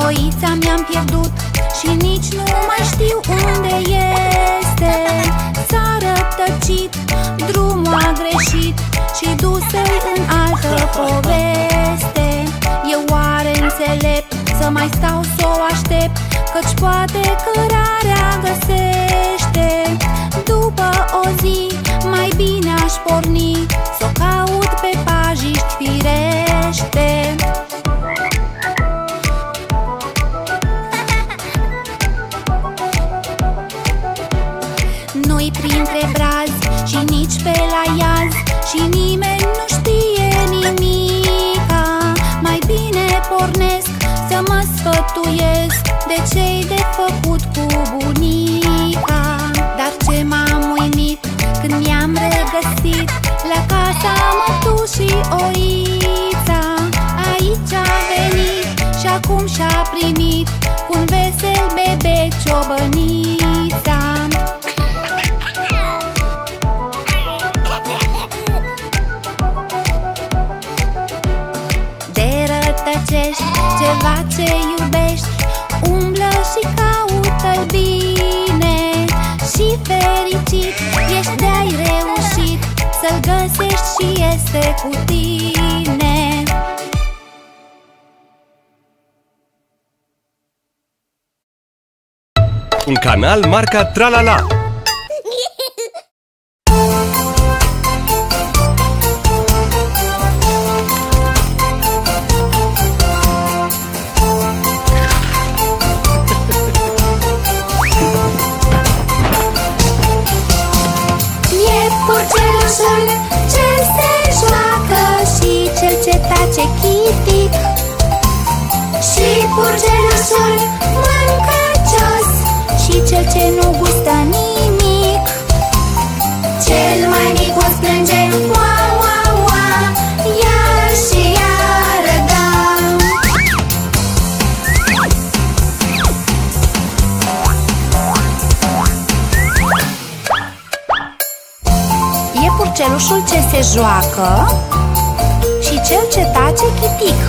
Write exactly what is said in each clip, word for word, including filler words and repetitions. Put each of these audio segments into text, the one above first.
Oița mi-am pierdut și nici nu mai știu unde este. S-a rătăcit, drumul a greșit și du-se-i în altă poveste. Eu oare înțelept să mai stau s-o aștept, căci poate cărarea găsește. După o zi mai bine aș porni s-o caut pe pajiști firește. Nu-i printre brazi și nici pe la iaz și nimeni nu știe nimica. Mai bine pornesc să mă sfătuiesc de ce-i de făcut cu bunica. Dar ce m-am uimit când mi-am regăsit la casa mătușii Oița. Aici a venit și acum și-a primit cu un vesel bebe ciobănița. Ceva ce iubești, umblă și caută-l bine. Și fericit ești de-ai reușit să-l găsești și este cu tine. Un canal marca Tralala. Cel se joacă și cel ce tace chitic. Și purcelușul mâncăcios și cel ce nu gustă nimic. Cel mai micuț plânge ua, ua, ua, iar și iară da. E purcelușul ce se joacă și cel ce tace chitic.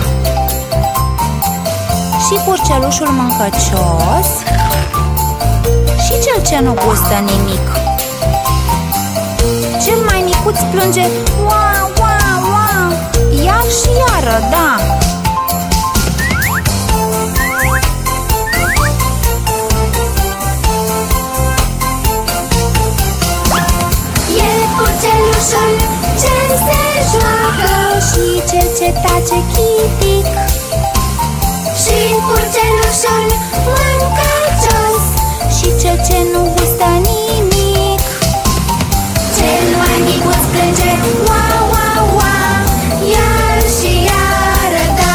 Și purcelușul mâncăcios și cel ce nu gustă nimic. Cel mai micuț plânge ua, ua, ua, iar și iară da. Purcelușul ce se joacă și cel ce tace chitic. Și purcelușul mâncăcios și cel ce nu gustă nimic. Cel mai micuț plânge ua, ua, ua, iar și iară da.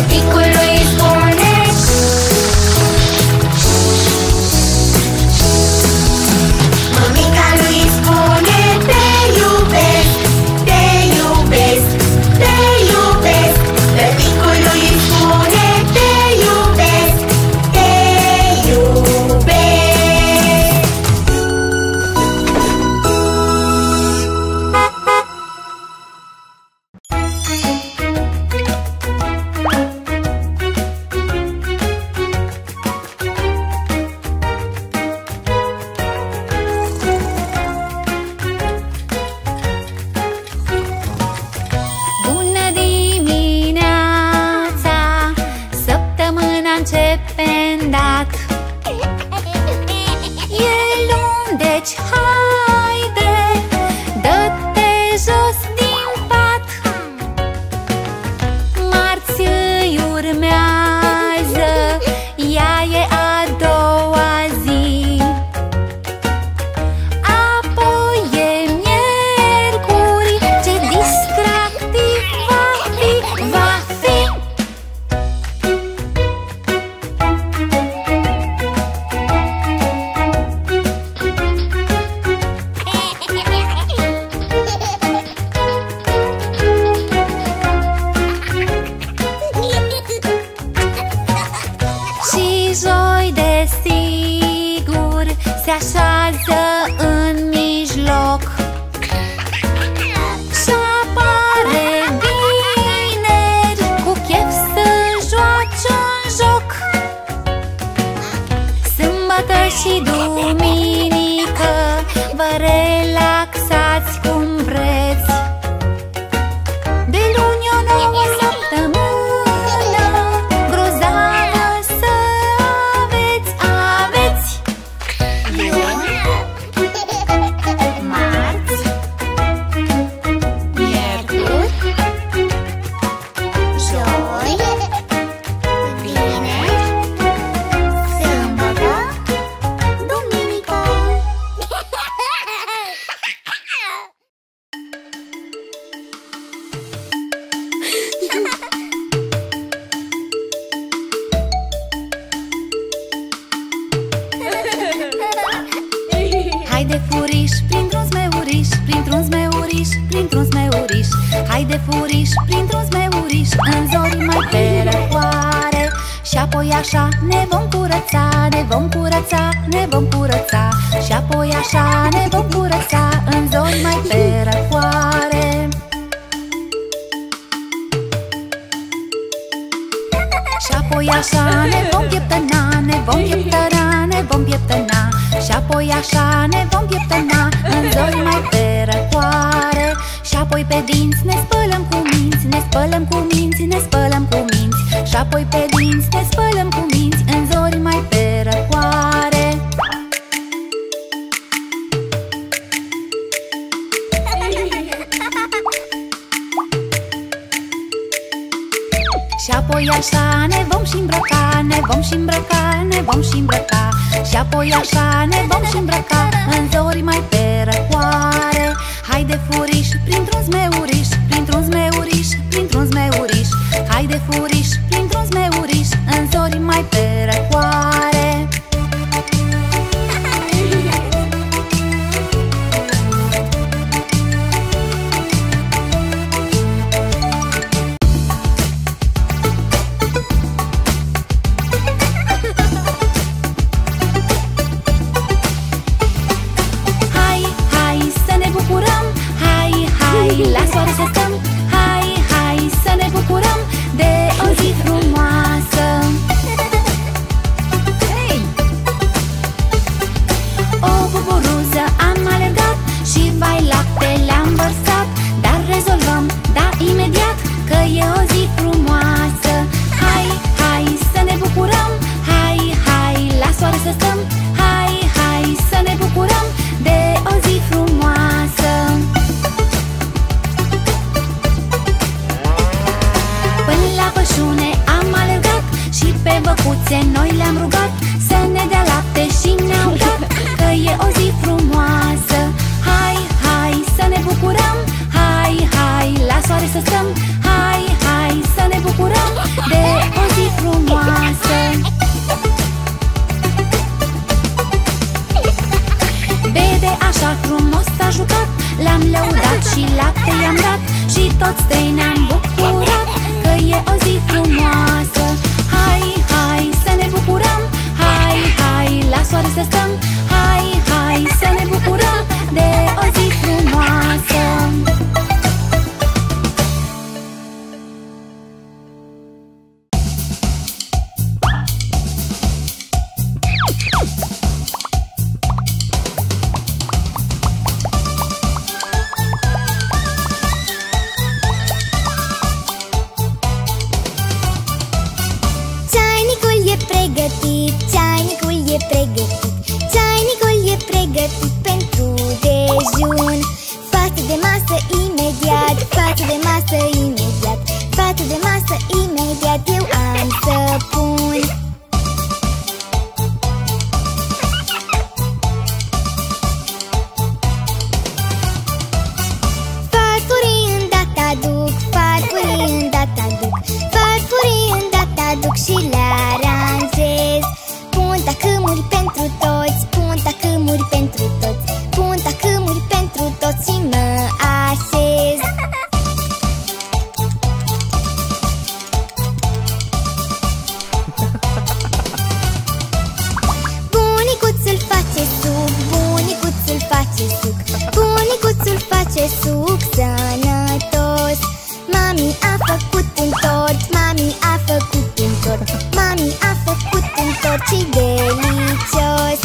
Tăticului îi spune: mămica lui îi spune: te iubesc, te iubesc, te iubesc. Tăticului îi spune: te iubesc, te iubesc. Bună dimineața, săptămâna începe îndată. E luni, deci haide, dă-te jos din pat. Marți îi urmează, ea e a doua zi. Apoi e miercuri, ce distractiv va fi, va fi. Și joi, desigur, se așează în mijloc. Și apare vineri, cu chef să joace un joc. Sâmbătă și duminică, vă relaxați cum vreți. De luni o nouă săptămână, grozavă să aveți, aveți. Luni, marți, miercuri, joi, vineri, sâmbătă, duminică. Haide furiș, printr-un zmeuriș, printr-un zmeuriș, printr-un zmeuriș. Haide furiș, printr-un zmeuriș, în zori mai pe răcoare. Și apoi așa ne vom curăța, ne vom curăța, ne vom curăța. Și apoi așa ne vom curăța, în zori mai pe răcoare. Și apoi așa ne vom pieptăna, ne vom pieptăna, ne vom pieptăna. Și apoi așa ne vom pieptăna, în zori mai pe răcoare. Și apoi pe dinți ne spălăm cu minți, ne spălăm cu minți, ne spălăm cu minți. Și apoi pe dinți ne spălăm cu minți, în zori mai pe răcoare. Și apoi așa ne vom și îmbrăca, ne vom și îmbrăca, ne vom și îmbrăca. Și apoi așa ne vom și îmbrăca, în zori mai pe răcoare. Haide furiș, printr-un zmeuriș, printr-un zmeuriș, printr-un zmeuriș. Haide furiș, printr-un zmeuriș, în zori mai pe răcoare. La soare să stăm, hai, hai să ne bucurăm de o zi frumoasă. Hey! O buburuză am alergat și vai lapte le-am vărsat. Dar rezolvăm, da, imediat, că e o zi frumoasă. Hai, hai să ne bucurăm, hai, hai la soare să stăm, hai, hai să ne bucurăm de o zi frumoasă. Pășune am alergat și pe băcuțe noi le-am rugat să ne dea lapte și ne-au dat, că e o zi frumoasă. Hai, hai să ne bucurăm, hai, hai la soare să stăm, hai, hai să ne bucurăm de toate i-am dat și toți trei ne-am bucurat că e o zi frumoasă. Hai, hai să ne bucurăm, hai, hai la soare să stăm, hai, hai să ne bucurăm de o zi frumoasă. Ceainicul e pregătit, ceainicul e pregătit pentru dejun. Față de masă imediat, față de masă imediat, față de masă imediat eu am să pun. Farfurii îndată aduc, farfurii îndată aduc, farfurii îndată aduc și le aranjez. Pun tacâmuri pentru toți, pun tacâmuri pentru toți, pun tacâmuri pentru toți și mă așez. Bunicuțul face suc, bunicuțul face suc, bunicuțul face suc sănătos. Mami a făcut un tort, mami a făcut un tort, mami a făcut un tort și delicios.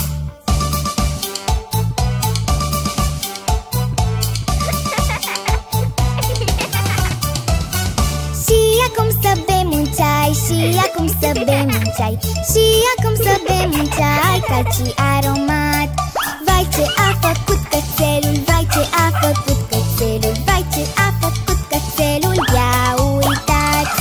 Și acum să bem un ceai, și acum să bem un ceai, și acum să bem un ceai cald și aromat. Vai ce a făcut cățelul, vai ce a făcut cățelul, vai ce a făcut cățelul, ia uitați!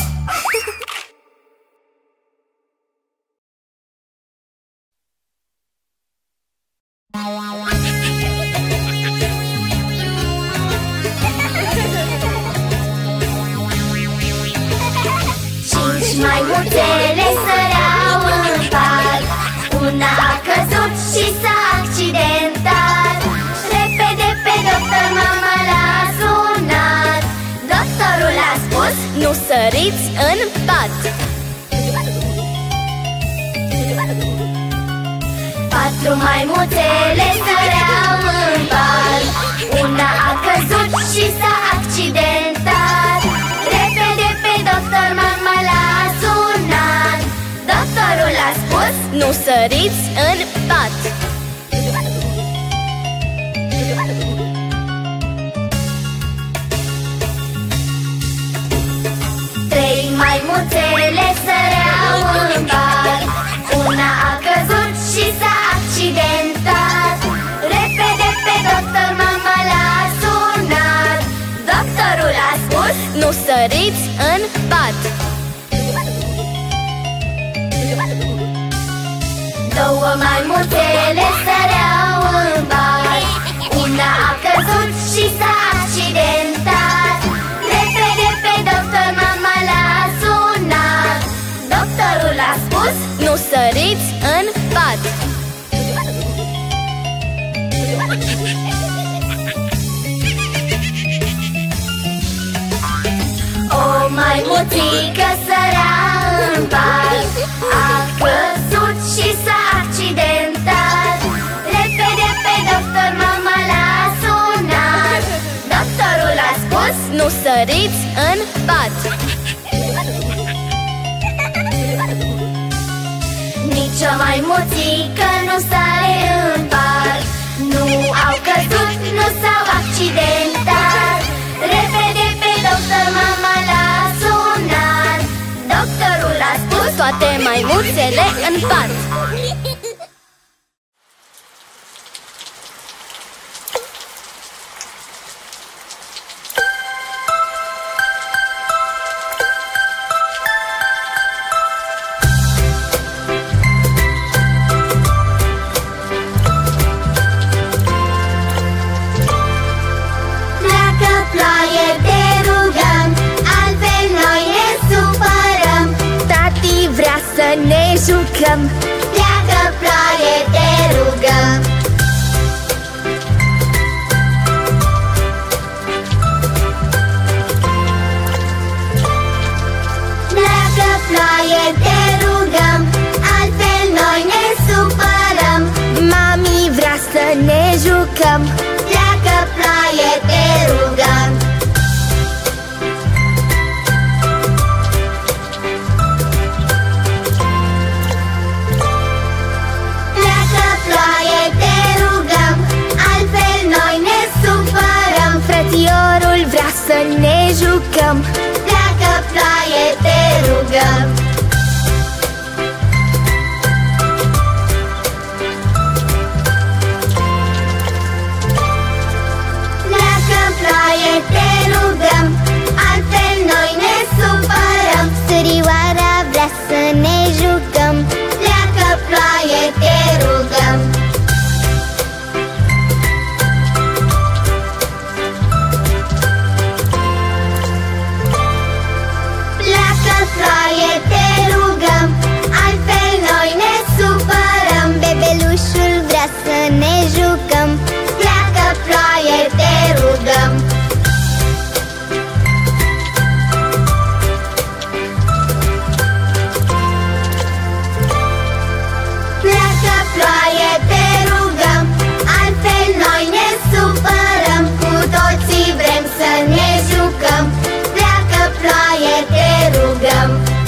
Cinci maimuțele săreau în parc, una a căzut și s-a accidentat. Repede pe doctor mama l-a sunat, doctorul a spus: nu săriți în pat. Patru maimuțele săreau în parc, una a căzut și s-a accidentat. Repede pe doctor mama l-a sunat, doctorul a spus: nu săriți în pat. Trei maimuțele săreau în parc, una a căzut și s-a accidentat. Repede pe doctor mama l-a sunat, doctorul a spus: nu săriți în pat. Două maimuțele săreau în parc, una a căzut și s-a accidentat. Repede pe doctor mama l-a sunat, doctorul a spus: nu săriți în pat. O maimuțică sărea în parc, a căzut și s-a accidentat. Repede pe doctor mama l-a sunat, doctorul a spus: nu săriți în pat. Nici o maimuțică nu sare în parc, nu au căzut, nu s-au accidentat. Repede pe doctor mama l-a sunat, doctorul a spus: toate maimuțele în pat. Ne jucăm. Pleacă ploaie, te rugăm. jucăm. Pleacă ploaie, te rugăm. Pleacă ploaie, te rugăm, altfel noi ne supărăm. Frățiorul vrea să ne jucăm. Pleacă ploaie, te rugăm. Pleacă ploaie, te rugăm, altfel noi ne supărăm. Surioara vrea să ne jucăm. Pleacă ploaie, te rugăm. Pleacă ploaie, te rugăm, altfel noi ne supărăm. Bebelușul vrea să ne jucăm. Pleacă ploaie, te rugăm. Pleacă ploaie, te rugăm, altfel noi ne supărăm. Cu toții vrem să ne jucăm. Pleacă ploaie, te rugăm.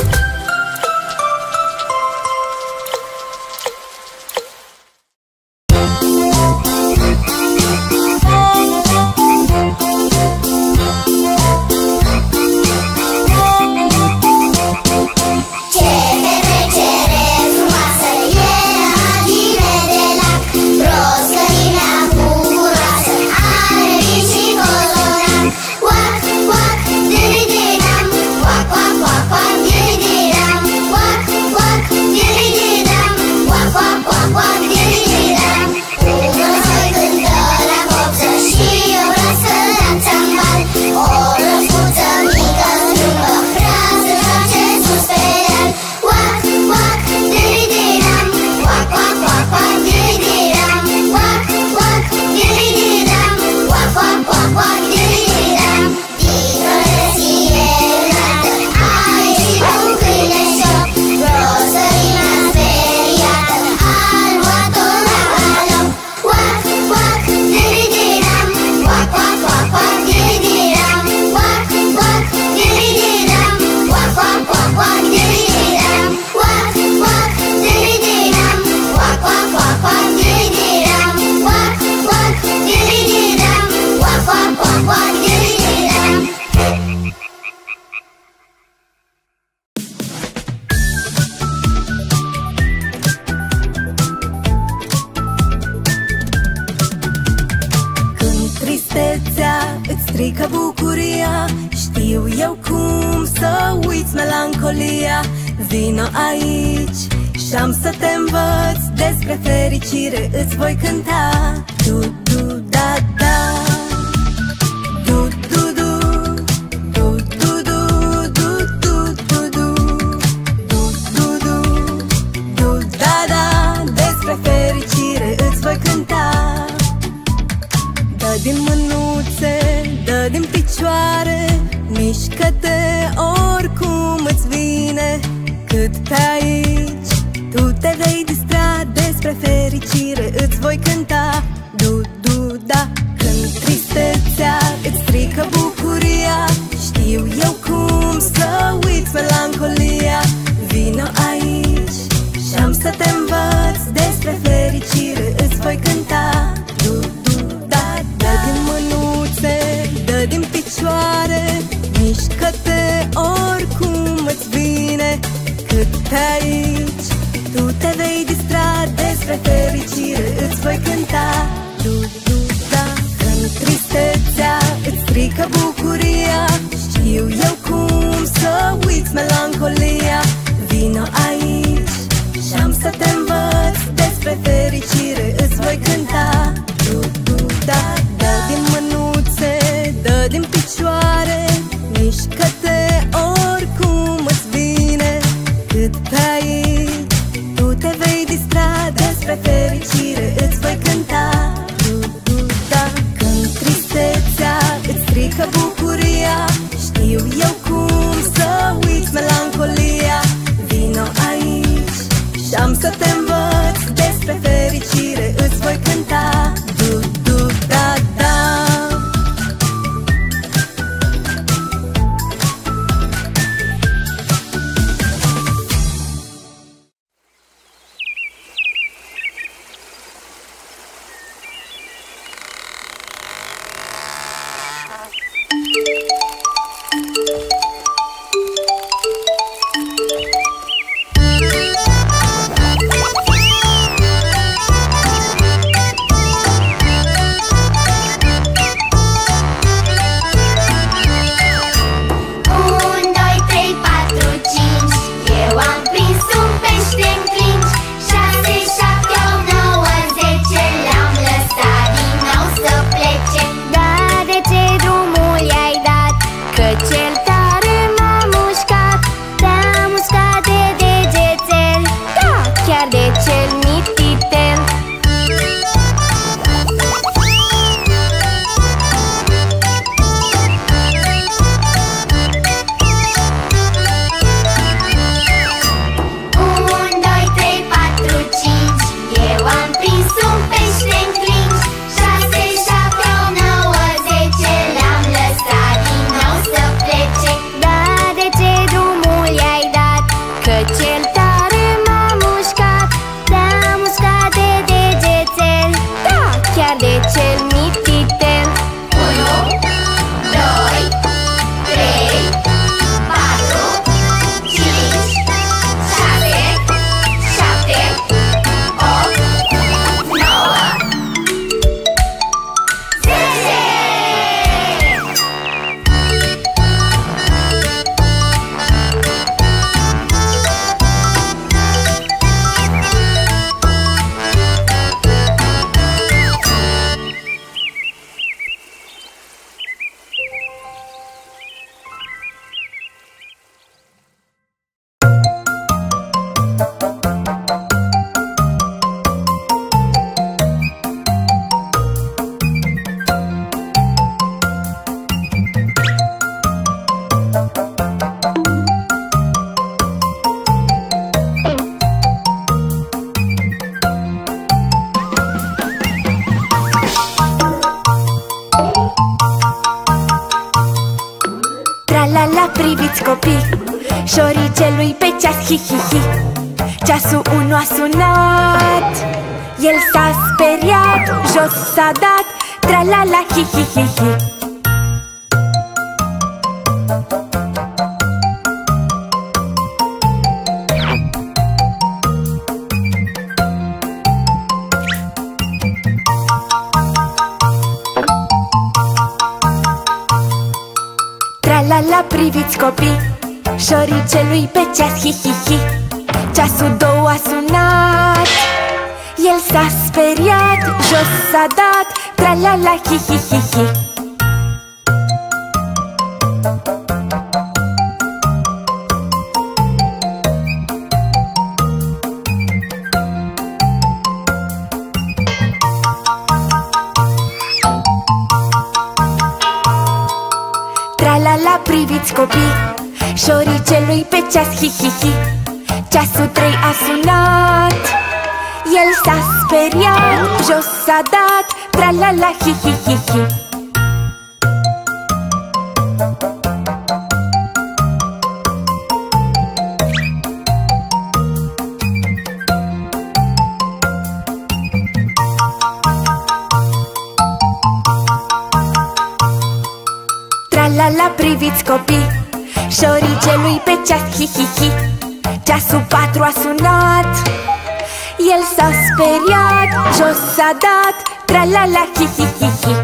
strică bucuria, știu eu cum să uiți melancolia. Vino aici și-am să te învăț, despre fericire îți voi cânta. Du, du, da, da. Du, du, du. Du, du, du. Du, du, du, du. Du, du, du. Du, da, da. Despre fericire îți voi cânta. Dă din mânuțe, dă din picioare, mișcă-te oricum îți vine. Cât pe aici tu te vei distra, despre fericire îți voi cânta. Du, du, da. Când tristețea îți strică bucuria, știu eu cum să uiți melancolia. Vino aici și-am să te învăț, despre fericire îți voi cânta. Du, du, da, dă din mânuțe, dă din picioare, mișcă-te oricum îți vine. Cât pe aici tu te vei distra, despre fericire îți voi cânta. Du, du, da. Când tristețea îți strică bucuria, știu eu cum să uiți melancolia. Vino aici și-am să te învăț, despre fericire îți voi cânta. Du, du, da. Dă din mânuțe, dă din picioare, mișcă-te oricum îți vine. Cât pe aici tu te vei distra, despre fericire îți voi cânta. Du, du, da. Când tristețea îți strică bucuria, știu eu cum să uiți melancolia. Vino aici și-am să te învăț, despre fericire îți voi cânta. Du, du, șoricelui pe ceas, hi, hi, hi. Ceasul unu a sunat, el s-a speriat, jos s-a dat, tra-la-la, hi, hi, hi, hi. Tra-la-la, priviți copii, șoricelui pe ceas, hi, hi, hi. Ceasul doi a sunat, el s-a speriat, jos s-a dat, tra-la-la, hi, hi, hi, hi. Tra-la-la, priviți copii, șoricelui pe ceas, hi, hi, hi. Ceasul trei a sunat, el s-a speriat, jos s-a dat, tra-la-la, hi, hi, hi, hi. Tra-la-la, priviți copii, șoricelui pe ceas, hi, hi, hi. Ceasul patru a sunat, el s-a speriat, jos s-a dat, tra-la-la, hi, hi, hi, hi.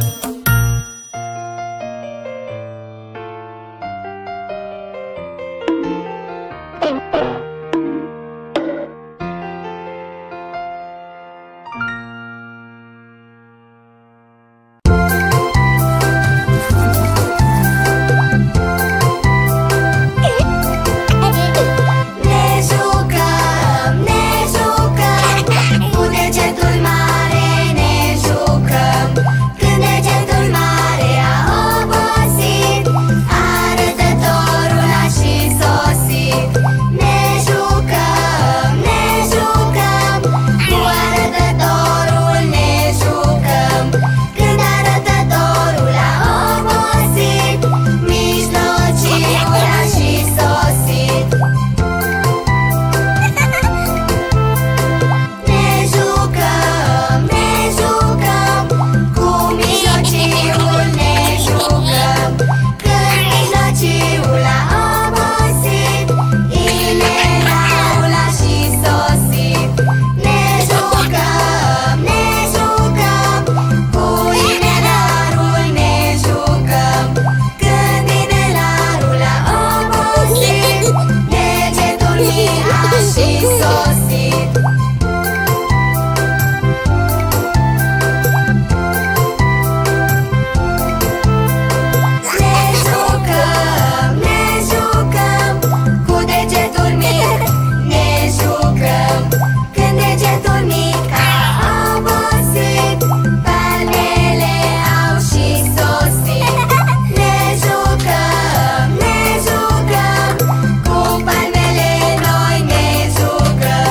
Cu palmele noi ne jucăm.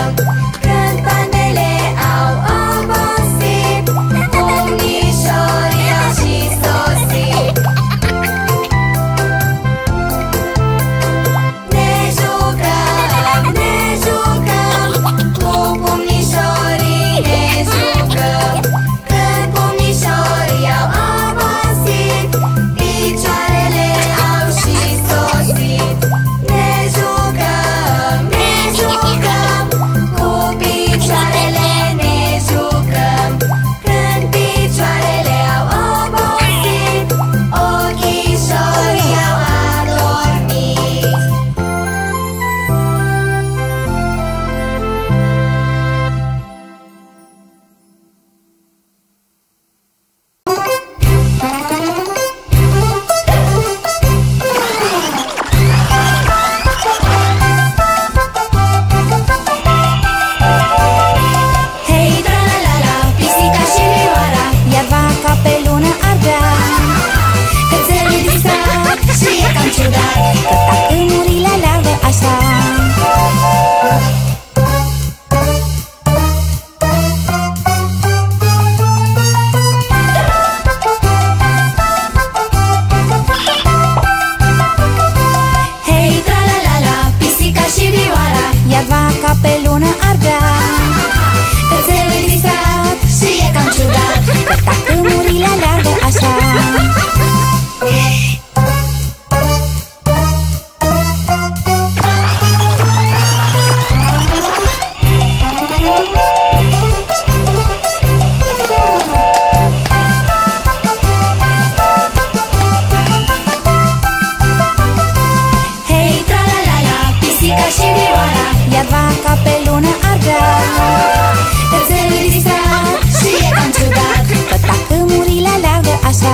soara, iar vaca pe lună ardea. Dar se risca și e cam ciudat că tacâmurile aleargă așa.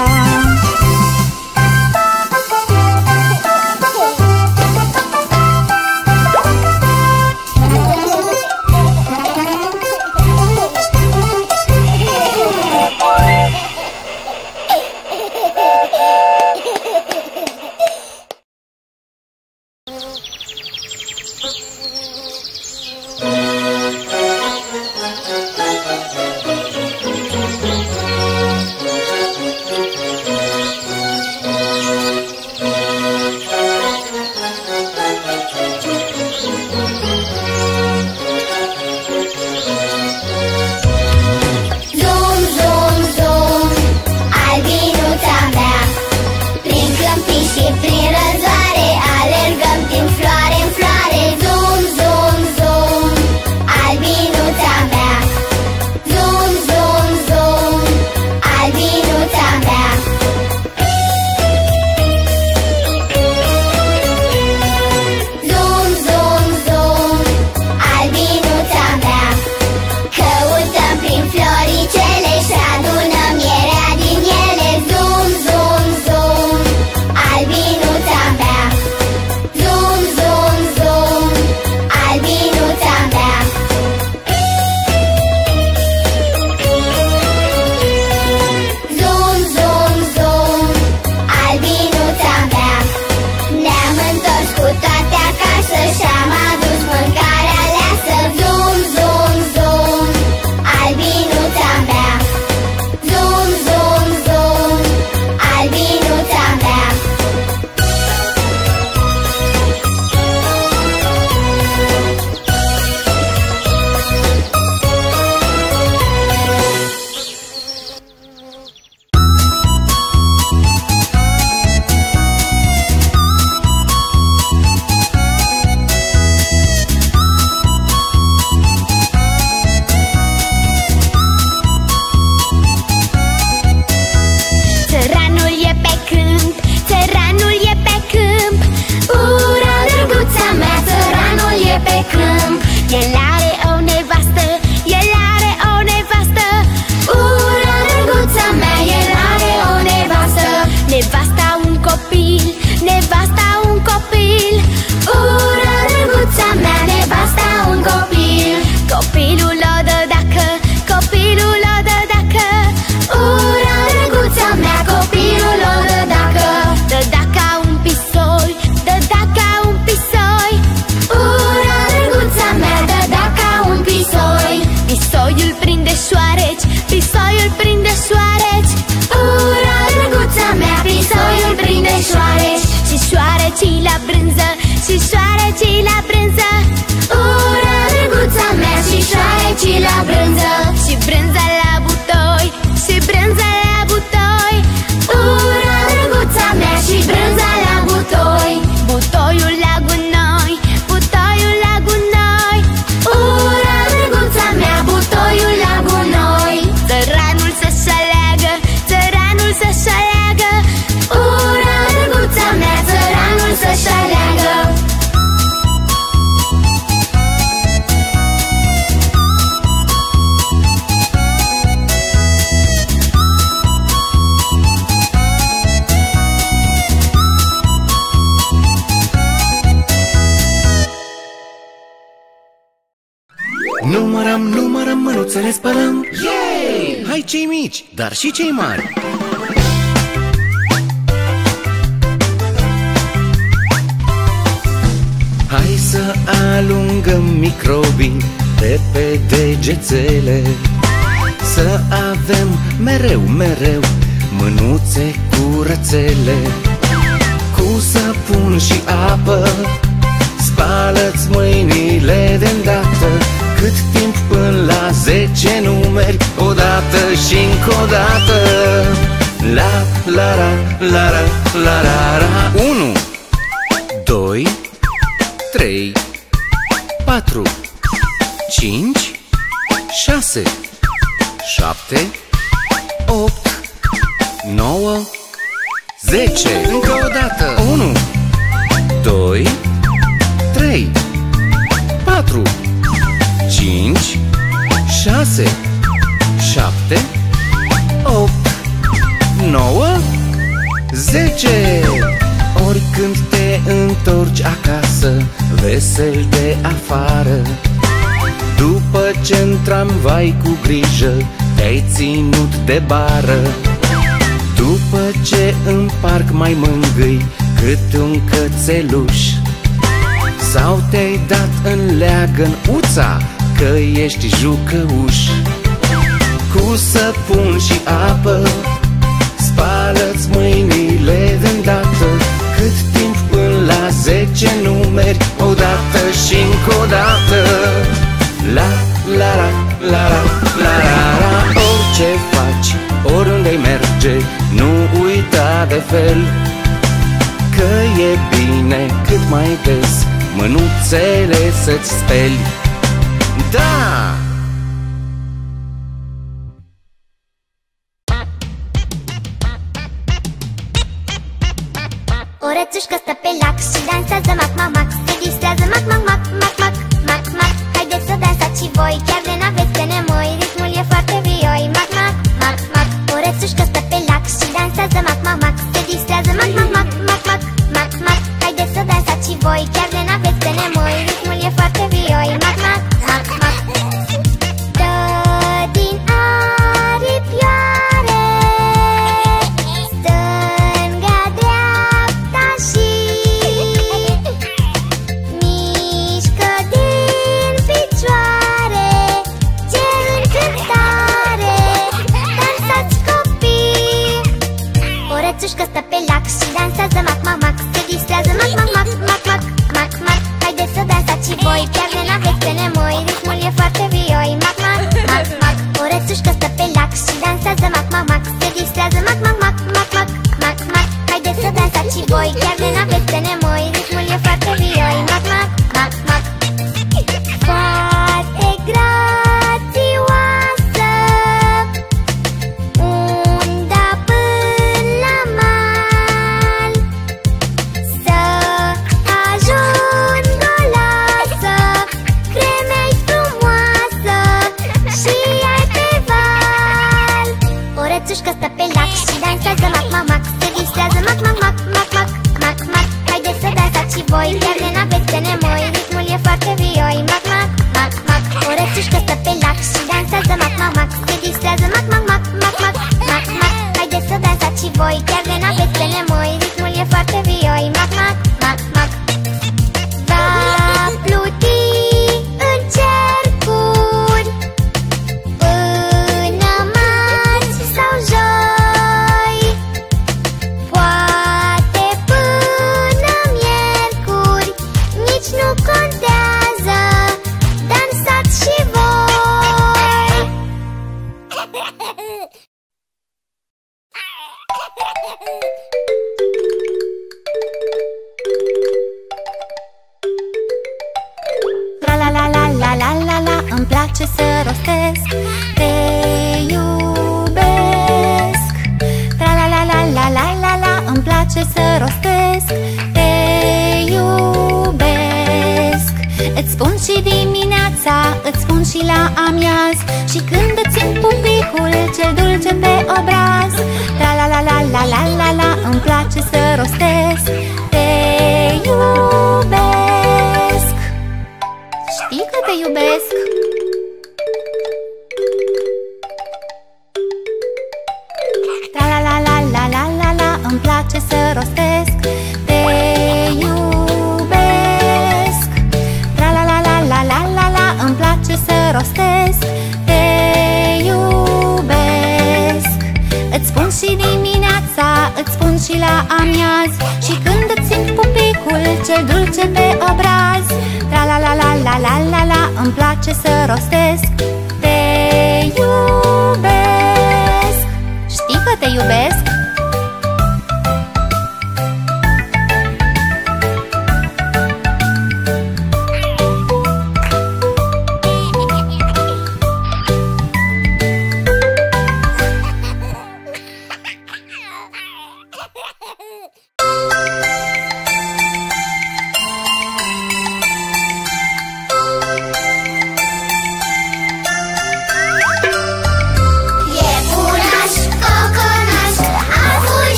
Numărăm, numărăm, mânuțele spălăm. Yay! Hai cei mici, dar și cei mari. Hai să alungăm microbii de pe degețele, să avem mereu, mereu mânuțe curățele. Cu săpun și apă spală-ți mâinile de-ndată, cât timp până la zece numeri, odată și încă o dată. La, la, ra, la, ra, la, ra, ra. Unu, doi, trei, patru, cinci, șase, șapte, opt, nouă, zece. Încă o dată. Unu, doi, trei, șase, șapte, opt, nouă, zece. Oricând te întorci acasă, vesel de afară, după ce în tramvai cu grijă te-ai ținut de bară, după ce în parc mai mângâi cât un cățeluș, sau te-ai dat în leagăn uța că ești jucăuș. Cu săpun și apă spală-ți mâinile de-ndată, cât timp până la zece numeri, odată și încă o dată. La, la, la, la, la, la, la, la. Orice faci, oriunde-i merge, nu uita de fel, că e bine cât mai des mânuțele să-ți speli. Da! O rățușcă stă pe lac și dansează mac, mac, mac. Se distrează mac, mac, mac, mac, mac, mac, mac. Haideți să dansați și voi, chiar de n-aveți de nemoi, ritmul e foarte vioi. Mac, mac, mac, mac. O rățușcă stă pe lac și dansează mac, mac, mac. Se distrează mac, mac, mac, mac, mac, mac, mac. Haideți să dansați și voi, chiar de n-aveți de nemoi, ritmul e foarte vioi. Mac, mac, mac, mac. Dă din aripioare stânga-dreapta și mișcă din picioare. Ce încântare! Dansați, copii! O rățușcă stă pe lac și dansează mac, mac, mac. Se distrează mac, mac, mac, mac, mac, mac, mac. Haideți să dansați și voi, chiar de n-aveți de nemoi, ritmul e foarte vioi. Mac, mac, mac, mac. O rățușcă stă pe lac și dansează mac, mac, mac. Se distrează mac, mac, mac, mac, mac, mac, mac. Haideți să dansați și voi, chiar de n-aveți de nemoi, ritmul e foarte vioi. Mac, mac, mac, mac. Foarte grațioasă, unda până la mal, să ajung golasă, cremei frumoasă și ai pe val. O rățușcă stă pe lac și dansează mac, mac, mac. Se distrează mac, mac, mac, mac, mac, mac, mac. Haideți să dansați și voi, chiar de n-aveți de nemoi, ritmul e foarte vioi. Mac, mac, mac, mac. O rățușcă stă pe lac și dansează mac, mac, mac. Se distrează mac, mac, mac, mac, mac, mac, mac. Haideți să dansați și voi, chiar de n-aveți de nemoi, ritmul e foarte vioi. Mac, mac, mac, mac. Va pluti în cercuri până marți sau joi, poate până miercuri, nici nu contează, dansați și voi. La la la la la la la la, îmi place să rostesc, te iubesc. La la la la la la la la, îmi place să rostesc, te iubesc. Îți spun și dimineața, îți spun și la amiaz, și când îți țin pupicul cel dulce pe obraz. La la la la la la la la, îmi place să rostesc, te iubesc. Știi că te iubesc? La la la la la la la la, îmi place să rostesc, te iubesc. La la la la la la la la, îmi place să rostesc, te iubesc. Îți spun și dimineața, îți spun și la amiaz, și când îți simt pupicul cel dulce pe obraz. La la la la la la la la, îmi place să rostesc, te iubesc. Știi că te iubesc?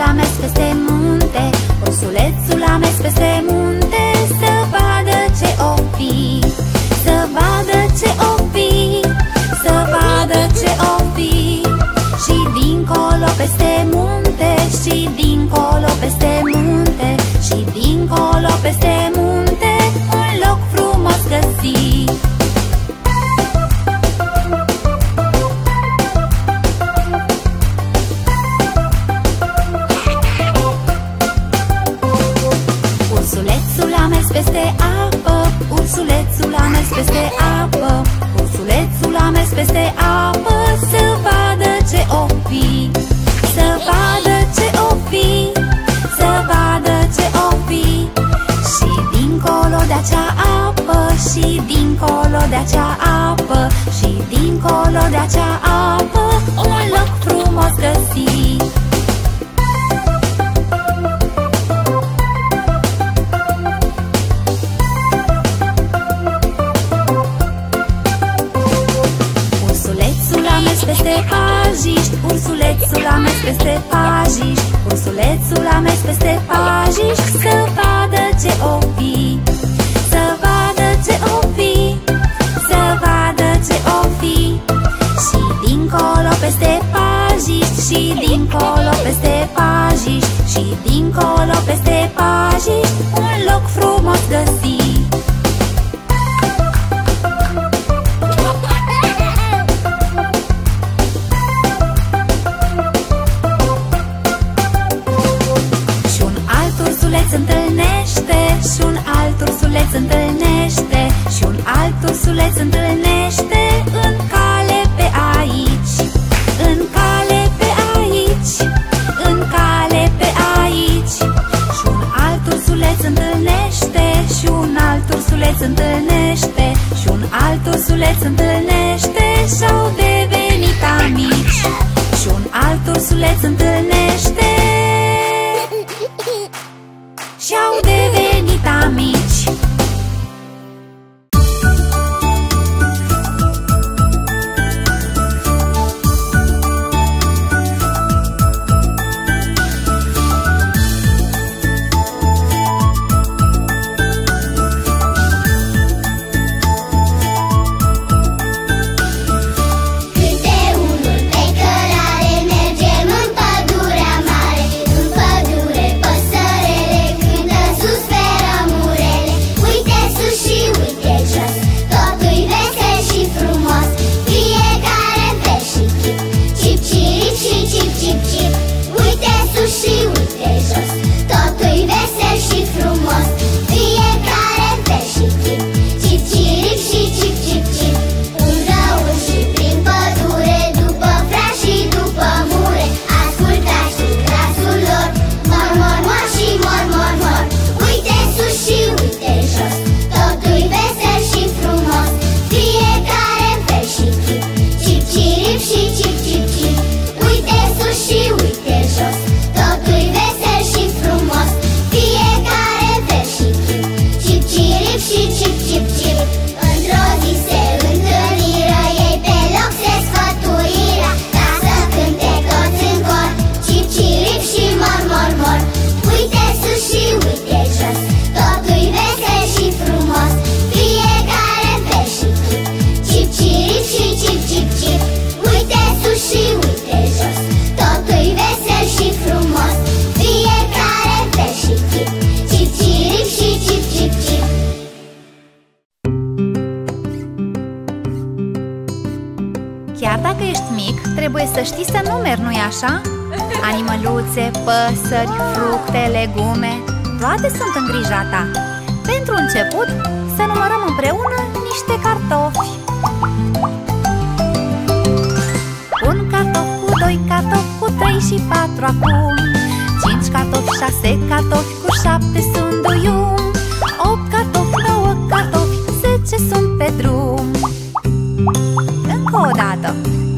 a mers peste munte, ursulețul a mers peste munte, să vadă ce o fi, să vadă ce o fi, să vadă ce o fi. Și dincolo peste munte, și dincolo peste munte, și dincolo peste munte, un loc frumos găsi. Ursulețul a mers peste apă, ursulețul a mers peste apă, ursulețul a mers peste apă, să vadă ce o fi, să vadă ce o fi, să vadă ce o fi. Și dincolo de acea apă, și dincolo de acea apă, și dincolo de acea apă, un loc frumos găsi. Peste pajiști, ursulețul a mers peste pajiști, ursulețul a mers peste pajiști, să vadă ce o fi, să vadă ce o fi, să vadă ce o fi. Și dincolo peste pajiști, și dincolo peste pajiști, și dincolo peste pajiști, un loc frumos găsi. Întâlnește și un alt ursuleț întâlnește, și un alt ursuleț întâlnește, în cale pe aici, în cale pe aici, în cale pe aici. Și un alt ursuleț întâlnește, și un alt ursuleț întâlnește, și un alt ursuleț întâlnește, și-au devenit amici. Și un alt ursuleț întâlnește și-au devenit amici. Trebuie să știi să numeri, nu-i așa? Animăluțe, păsări, fructe, legume, toate sunt în grija ta. Pentru început, să numărăm împreună niște cartofi. Un cartof cu doi cartofi, cu trei și patru acum. Cinci cartofi, șase cartofi, cu șapte sunt duium. Opt cartofi, nouă cartofi, zece sunt pe drum. Încă o dată.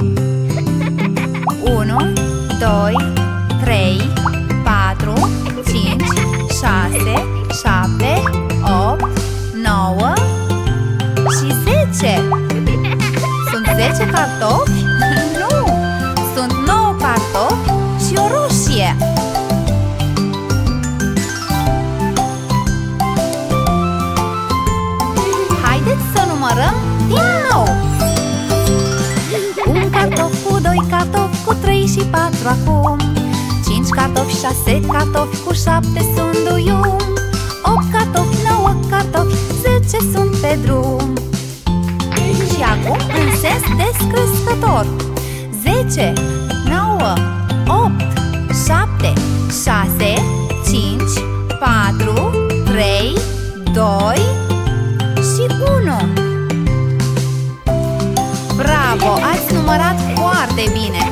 unu, doi, trei, patru, cinci, șase, șapte, opt, nouă și zece. Sunt zece cartofi? Nu! Sunt nouă cartofi și o roșie. patru acum. Cinci cartofi, șase cartofi, cu șapte sunt duium. Opt cartofi, nouă cartofi, zece sunt pe drum. Și acum în sens descrescător: zece, nouă, opt, șapte, șase, cinci, patru, trei, doi și unu. Bravo! Ați numărat foarte bine!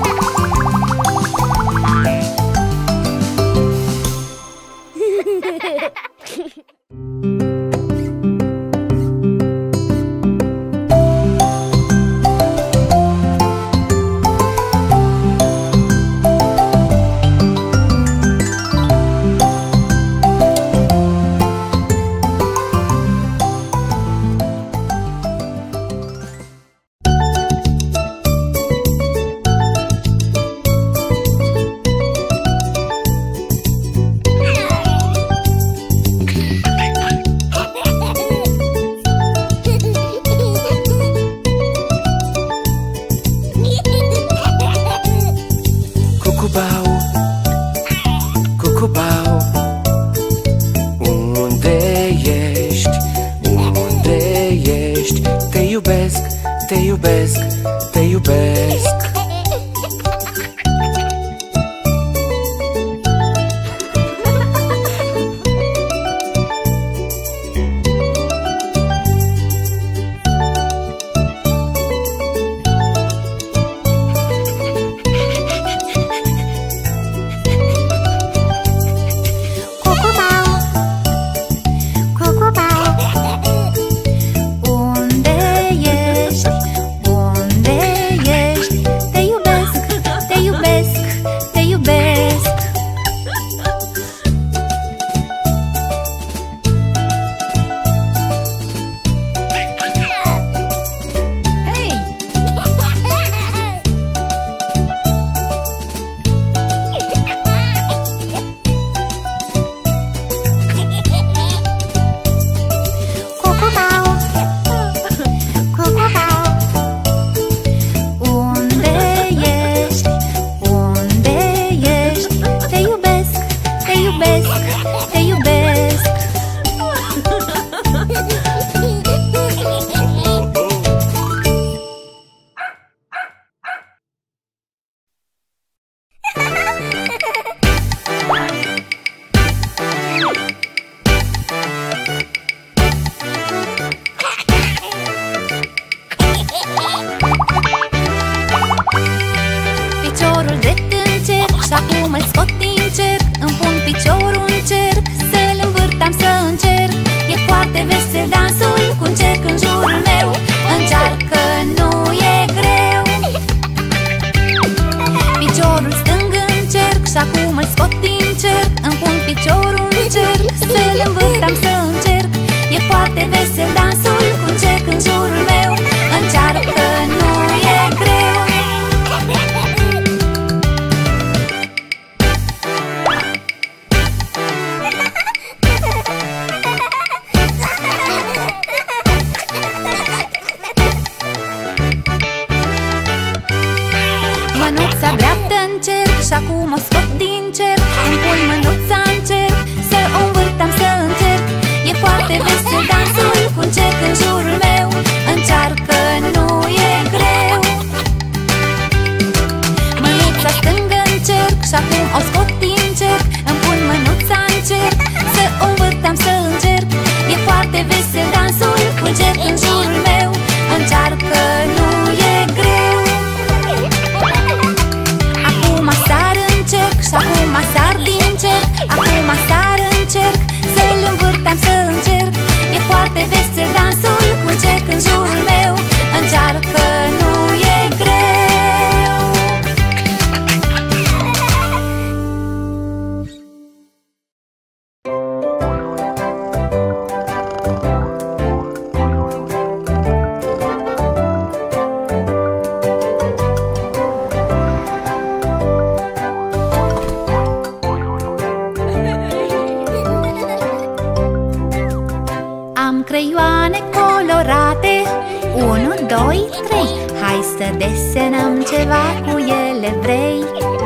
creioane colorate. Unu, doi, trei. Hai să desenăm ceva cu ele, vrei?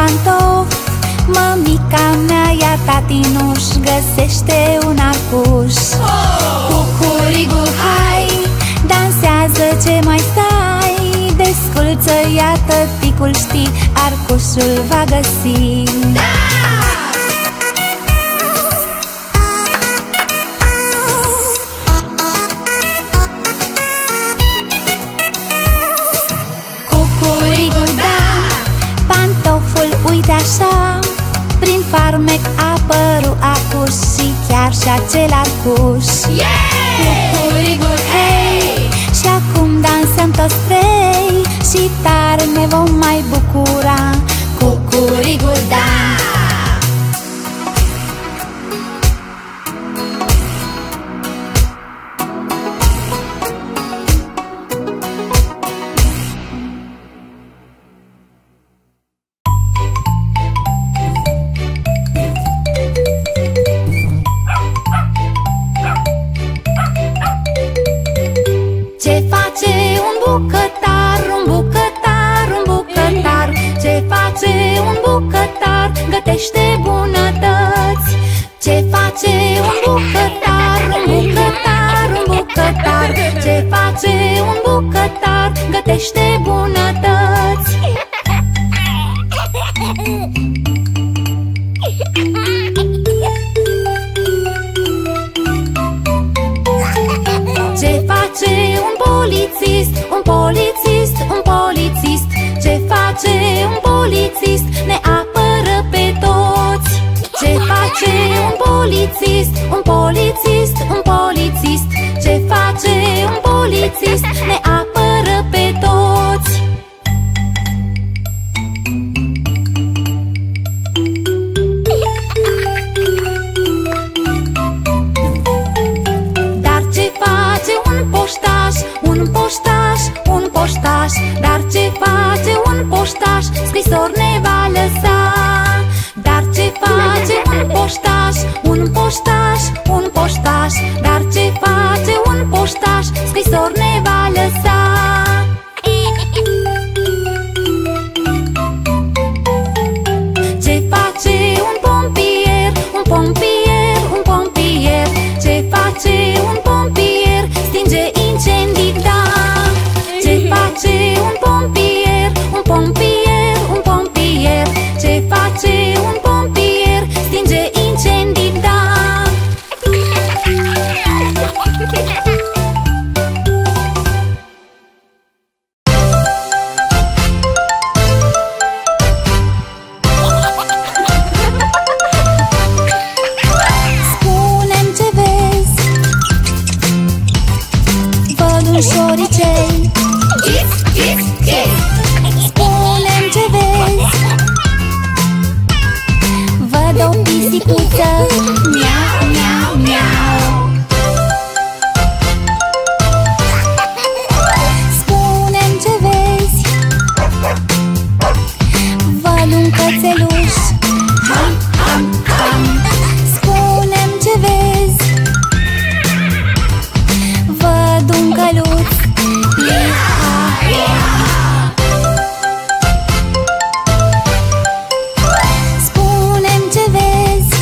pantofi. Mămica mea, iar tati nu-și găsește un arcuș. Cucurigu, hai, dansează, ce mai stai? Desculță, iată, ticul știi, arcușul va găsi. Cucurigu, da, pantoful, uite așa, prin farmec a apărut arcuș și chiar și acel arcuș. Cucurigu, hei, și acum dansăm toți trei și tare ne vom mai bucura. Cucurigu, da! Ce face un bucătar, un bucătar, un bucătar? Ce face un bucătar? Gătește bunătăți. Ce face un bucătar, un bucătar, un bucătar? Ce face un bucătar? Gătește bunătăți. Ce face un polițist, un polițist, un polițist? Ce face un polițist? Ne apără pe toți. Ce face un polițist, un polițist, un polițist? Ce face un polițist? Ne apără pe toți. Dar ce face un poștaș, un poștaș, un poștaș? Dar ce face un poștaș? Scrisori ne va lăsa. Dar ce face un poștaș, un poștaș, un poștaș? Dar ce face un poștaș? Scrisori ne va lăsa. Ce face un pompier, un pompier, un pompier? Ce face un pompier? Stinge incendii, da. Ce face un pompier, un pompier, un pompier? Ce face un pompier? Stinge incendii, da. Spune-mi ce vezi, văd un șoricel. Spune-mi ce vezi, văd o pisicuță. Miau, miau, miau. Spune-mi ce vezi, văd un cățeluș. Ham, ham, ham. Spune-mi ce vezi, văd un căluț. Iha, iha. Spune-mi ce vezi,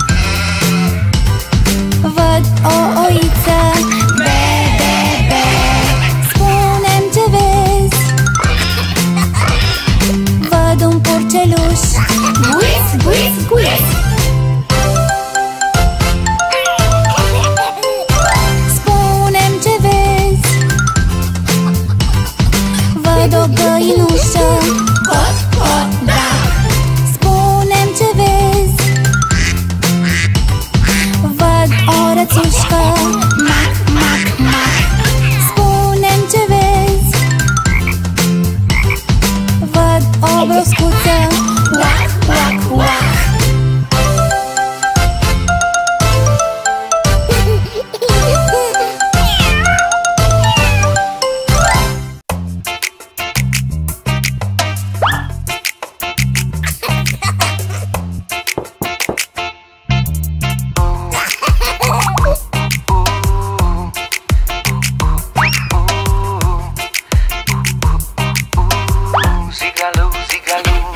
văd o oiță. Be, be, be. Spune-mi ce vezi, văd un purceluș. Guiț, guiț, guiț. Spune-mi ce vezi, văd o găinușă. Cot, cot, da. Spune-mi ce vezi, văd o rățușcă. Mac, mac, mac. Spune-mi ce vezi, văd o broscuță. Uac, uac, uac. Zigaloo, zigaloo.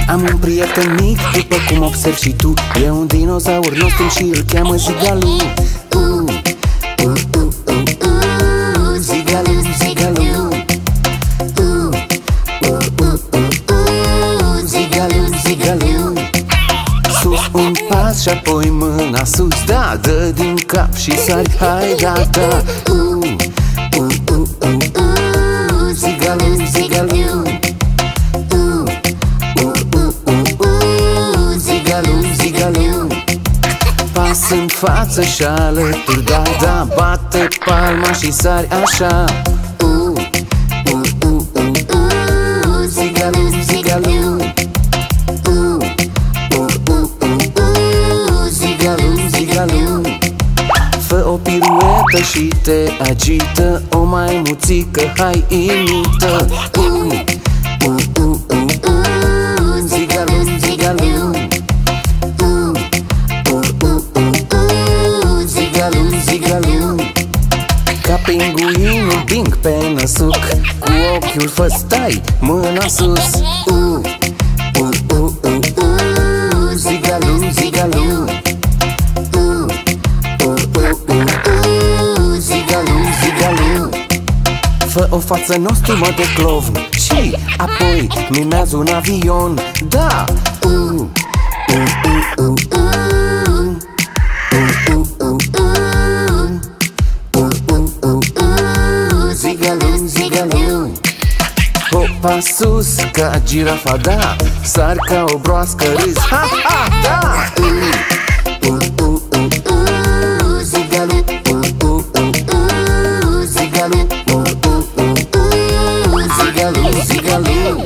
Am un prieten mic, după cum observi și tu. E un dinozaur nostru și îl cheamă Zigalu. uh, uh, uh, uh, uh, Zigalu, Zigalu. uh, uh, uh, uh, uh, Zigalu, Zigalu. Sus un pas și apoi mâna sus, da, dă din cap și sari, hai, da, da. uh, uh, uh, uh, uh, Zigalu, Zigalu. uh, uh, uh, uh, uh, Zigalu, Zigalu. Pas în față și alături, da, da, bate palma și sari așa. uh, uh, uh, uh, uh, Zigalu, Zigalu. Fă o piruetă și te agită, o maimuțică, hai imită. uh, uh, uh, uh, uh, Zigalu, Zigalu. uh, uh, uh, uh, uh, Zigalu, Zigalu. Ca pinguinul bing pe năsuc, cu ochiul fă stai, mâna sus. uh, uh, uh, uh, uh, Zigalu, Zigalu. Fă o față nostimă de clovn și apoi mimează un avion, da! uh, uh, uh, uh, uh. Uh, uh, uh, uh. Uh, uh, uh, uh. Zigalu, Zigalu. Hopa sus ca girafa, da! Sar ca o broască, râzi, ha, ha, da! uh, uh, uh, uh, uh. Zigalu, uh, uh, uh, uh. Zigalu, uh, uh, uh, uh. Zigalu, Zigalu.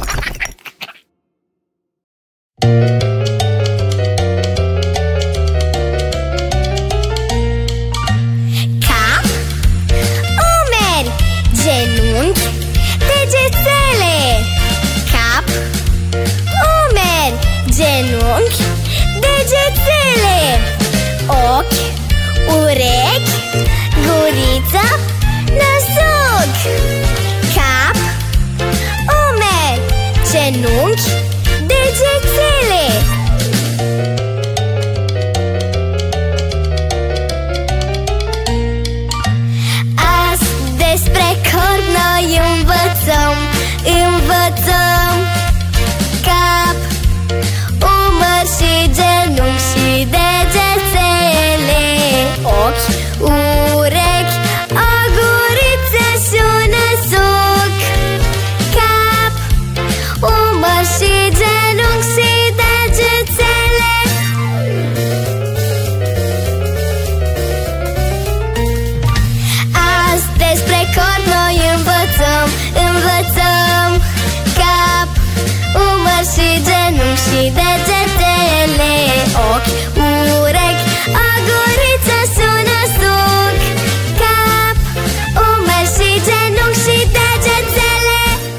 Cap, umeri, genunchi, degetele. Cap, umeri, genunchi, degetele. Ochi, urechi, guriță, năsuc. Cap, umeri, genunchi, degetele. Azi despre corp noi învățăm, învățăm. Cap, umăr și genunchi și degetele. Ochi, urechi, o guriță și un năsuc. Cap, umăr și genunchi și degetele. Azi despre corp noi învățăm, învățăm. Cap, umăr și genunchi și degetele. Ochi, urechi, o guriță și un năsuc. Cap, umăr și genunchi și degetele.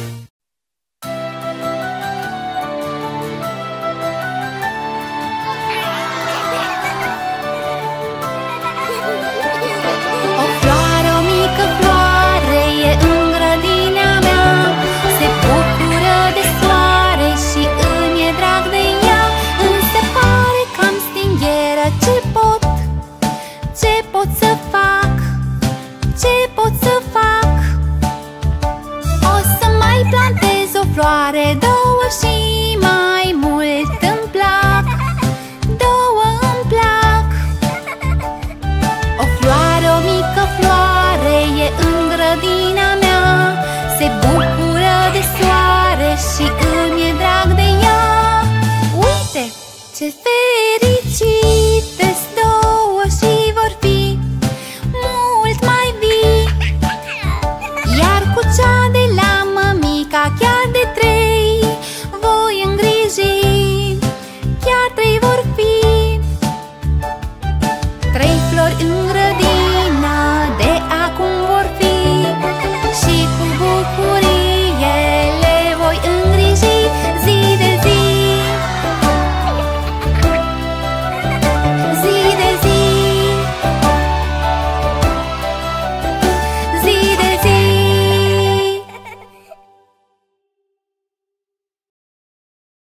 O floare, o mică floare e în grădina mea. Se bucură de soare și îmi e drag de ea. Însă pare cam stingheră. Ce pot? Ce pot să fac? Ce pot să fac? O să mai plantez o floare, două și mai mult îmi plac. Două îmi plac. O floare, o mică floare e în grădina mea. Se bucură de soare și îmi e drag de ea. Uite ce fericite-s două și vor fi mult mai vii. Iar cu cea de la mămica chiar de